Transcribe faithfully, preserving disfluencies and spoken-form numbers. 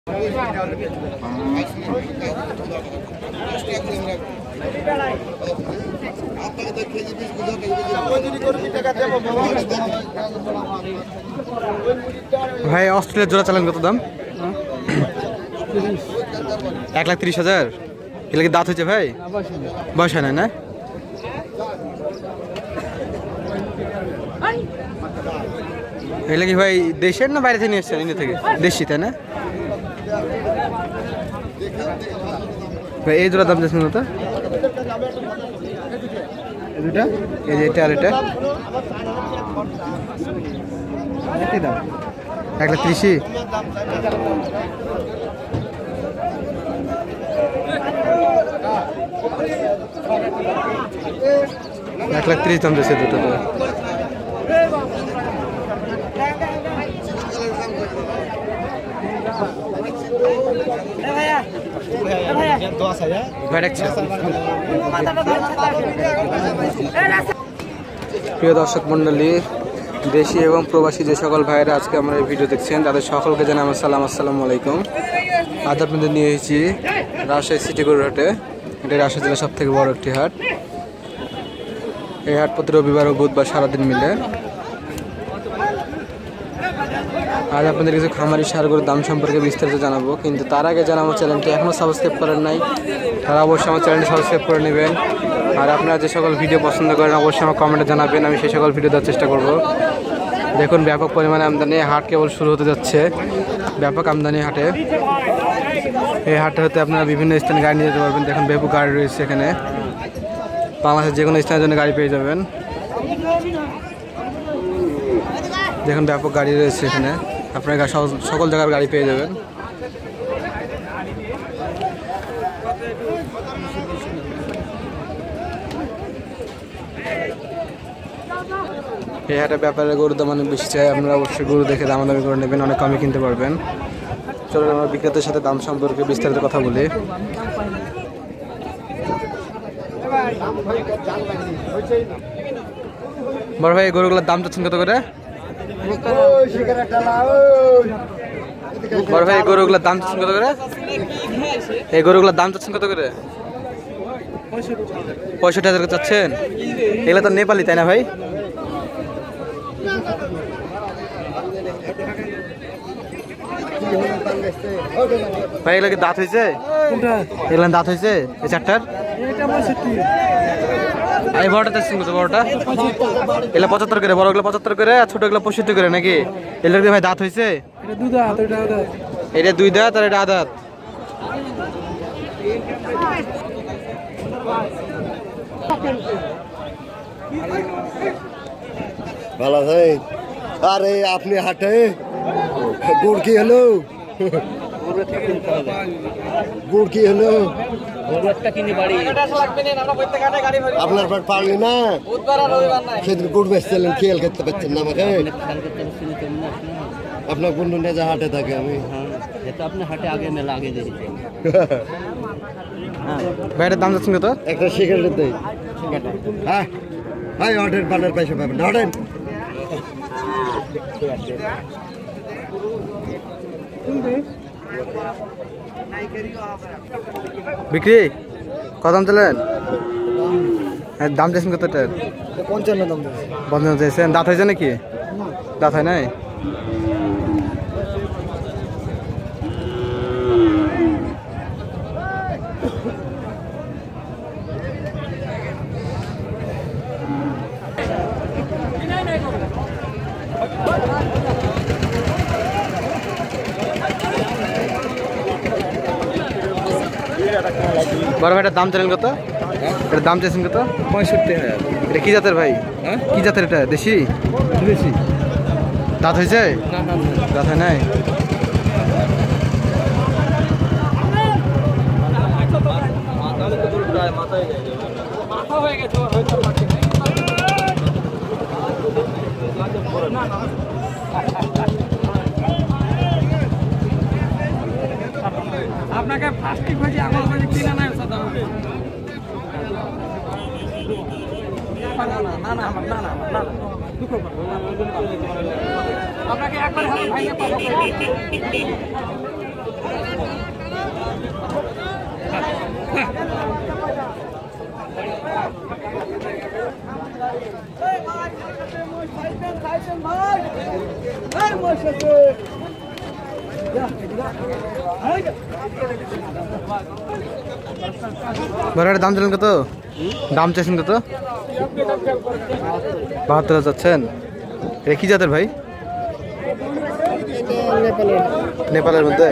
ভাই অস্ট্রেলিয়ার জোড়া চালান কত দাম? এক লাখ তিরিশ হাজার। এগুলো কি দাঁত হয়েছে ভাই? বয়স হয় না না? এগুলো কি ভাই দেশের না বাইরে থেকে নিয়ে এসছেন? ইন্ডিয়া থেকে? দেশি তাই না ভাই? এই জোড়া দাম যাচ্ছে কত? দুটা এই যে এটা আর এটা একই দাম এক লাখ ত্রিশই। এক লাখ ত্রিশ দাম দিয়েছে দুটো। তো প্রিয় দর্শক মন্ডলী, দেশি এবং প্রবাসী যে সকল ভাইয়েরা আজকে আমরা এই ভিডিও দেখছেন তাদের সকলকে জানাই আমার সালাম, আসসালামু আলাইকুম। আজ আপনাদের নিয়ে এসেছি রাজশাহী সিটি গরুর হাটে। এটা রাজশাহী জেলার সব থেকে বড় একটি হাট। এই হাট প্রতি রবিবার ও বুধবার সারাদিন মিলে। আজ আপনাদের কিছু খামারি সার গরুর দাম সম্পর্কে বিস্তারিত জানাবো, কিন্তু তার আগে যারা আমার চ্যানেলটি এখনও সাবস্ক্রাইব করেন নাই তারা অবশ্যই আমার চ্যানেলটি সাবস্ক্রাইব করে নেবেন। আর আপনারা যে সকল ভিডিও পছন্দ করেন অবশ্যই আমার কমেন্টে জানাবেন, আমি সেই সকল ভিডিও দেওয়ার চেষ্টা করব। দেখুন ব্যাপক পরিমাণে আমদানি, হাট কেবল শুরু হতে যাচ্ছে। ব্যাপক আমদানি হাটে। এই হাটে হতে আপনারা বিভিন্ন স্থানে গাড়ি নিয়ে যেতে পারবেন। দেখুন ব্যাপক গাড়ি রয়েছে এখানে, বাংলাদেশের যে কোনো স্থানের জন্য গাড়ি পেয়ে যাবেন। দেখুন ব্যাপক গাড়ি রয়েছে এখানে, আপনারা সকল জায়গার গাড়ি পেয়ে যাবেন। এই হাটে ব্যাপারে গরুর দাম অনেক বেশি চাই, আপনারা অবশ্যই গরু দেখে দামাদামি করে নেবেন, অনেক কমে কিনতে পারবেন। চলুন আমরা বিক্রেতার সাথে দাম সম্পর্কে বিস্তারিত কথা বলি। বড় ভাই গরুগুলোর দাম চাচ্ছেন কত করে? বড় ভাই গরুগুলোর দাম চাচ্ছেন কত করে? এই গরুগুলোর দাম চাচ্ছেন কত করে? পঁয়ষট্টি হাজার চাচ্ছেন? এগুলো তো নেপালি তাই না ভাই? ভাই এগুলো কি দাঁত হয়েছে? এগুলো দাঁত হয়েছে এই চারটার? এই বড়টা চাচ্ছেন কত? বড়টা এগুলো পঁচাত্তর করে, বড়গুলো পঁচাত্তর করে আর ছোটগুলো পঁয়ষট্টি করে নাকি? এগুলো ভাই দাঁত হয়েছে? এটা দুই দাঁত আর এটা আদাত। ভালো আছে? আরে আপনি হাটে গুড় কি হলো? গুড় কি হলো? আপনার পারলি না সেদিন গুড় বেচছিলেন, খেয়াল করতে পারছেন না আমাকে? আপনার বন্ধু নেজা হাটে থাকে। আমি আপনি হাটে আগে মেলা আগে দেখি ভাইয়ের দাম যাচ্ছেন কত? একটা সিগারেট দেয়। হ্যাঁ ভাই হটেন পানের পয়সা পাবেন না, হটেন। বিক্রি কত দাম চলেন? দাম চাইছেন কত? পঞ্চান্ন দাম পঞ্চান্ন চাইছেন। দাঁত হয়েছে নাকি? দাঁত হয় নাই? বড় ভাইটার দাম চাইলেন কত? এটার দাম চাইছেন কত? পঁয়ষট্টি হাজার। এটা কি জাতের ভাই? কি জাতের এটা? দেশি? দেশি। দাঁত হয়েছে? দাঁত হয় নাই? আপনাকে প্লাস্টিক ভাজি আগল ভাজি কিনা নাই সাদা না না না না না না না দুঃখ আপনাকে একবার ভাইকে পাঠাবো বড় দাম চলেন কত? দাম চাইছেন কত? বাহাত্তর হাজার চাচ্ছেন। এটা কি জাতের ভাই? নেপালের মধ্যে।